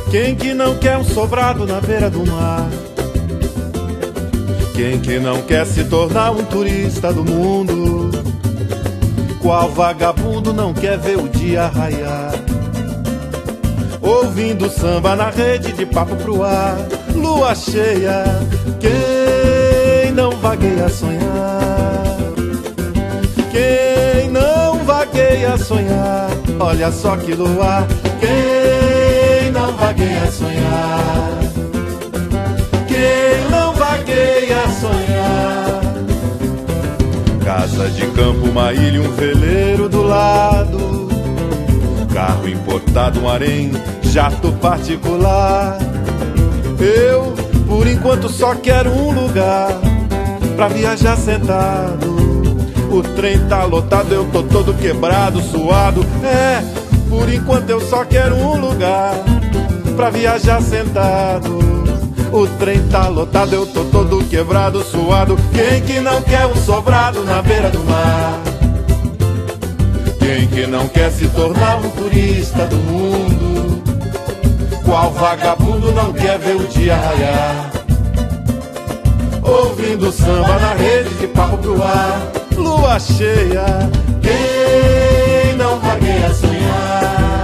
Quem que não quer um sobrado na beira do mar? Quem que não quer se tornar um turista do mundo? Qual vagabundo não quer ver o dia raiar? Ouvindo samba na rede de papo pro ar, lua cheia, quem não vagueia a sonhar? Quem não vagueia a sonhar? Olha só que luar, quem não vagueia a sonhar? Quem não vagueia a sonhar? Casa de campo, uma ilha, um veleiro do lado, carro importado, um harém, jato particular. Eu, por enquanto, só quero um lugar pra viajar sentado. O trem tá lotado, eu tô todo quebrado, suado. É, por enquanto eu só quero um lugar pra viajar sentado. O trem tá lotado, eu tô todo quebrado, suado. Quem que não quer um sobrado na beira do mar? Quem que não quer se tornar um turista do mundo? Qual vagabundo não quer ver o dia raiar? Ouvindo samba na rede de papo pro ar, lua cheia, quem não vagueia a sonhar?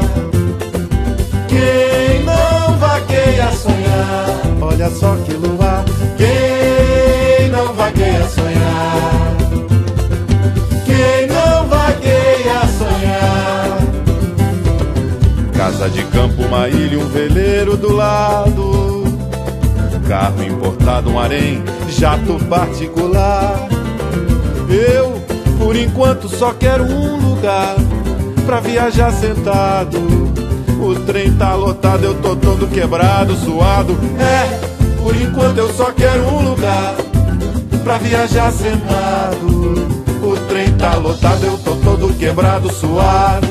Quem não vagueia a sonhar? Olha só que luar, quem não vagueia a sonhar? Quem não vagueia a sonhar? Casa de campo, uma ilha, um veleiro do lado, carro importado, um harém, jato particular. Eu, por enquanto, só quero um lugar pra viajar sentado. O trem tá lotado, eu tô todo quebrado, suado. É, por enquanto eu só quero um lugar pra viajar sentado. O trem tá lotado, eu tô todo quebrado, suado.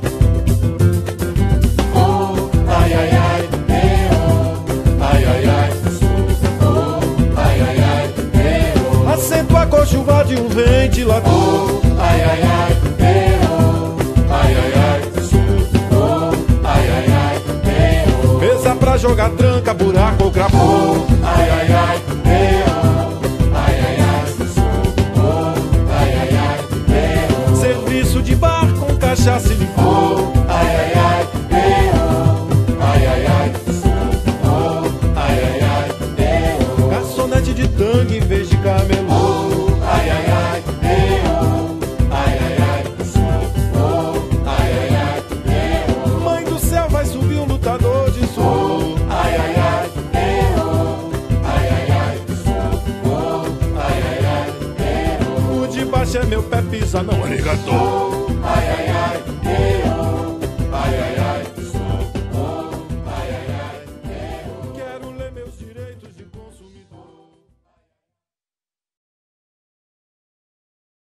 Oh, ai, ai, ai, oh, ai, ai, ai, oh, ai, ai, ai, oh. Assento a cochuva de um ventilador. Oh, ai, ai, ai, oh, ai, ai, ai, oh, ai, ai, ai, oh. Mesa pra jogar tranca, buraco ou crapô. Oh, ai, ai, ai, oh, ai, ai, ai, oh, ai, ai, ai, oh. Serviço de bar com cachaça e licor. Oh, ai, ai, ai, oh, ai, ai, ai, oh, ai, ai, ai, oh. Garçonete de tangue em vez de camelô. Oh, ai, ai, ai, oh, ai, ai, ai, oh, ai, ai, ai, oh. Mãe do céu, vai subir um lutador de sul. Ai, ai, ai, oh, ai, ai, ai, oh, ai, ai, ai, oh. O de baixo é meu pé, pisa, não é ligador. Ai, ai, ai,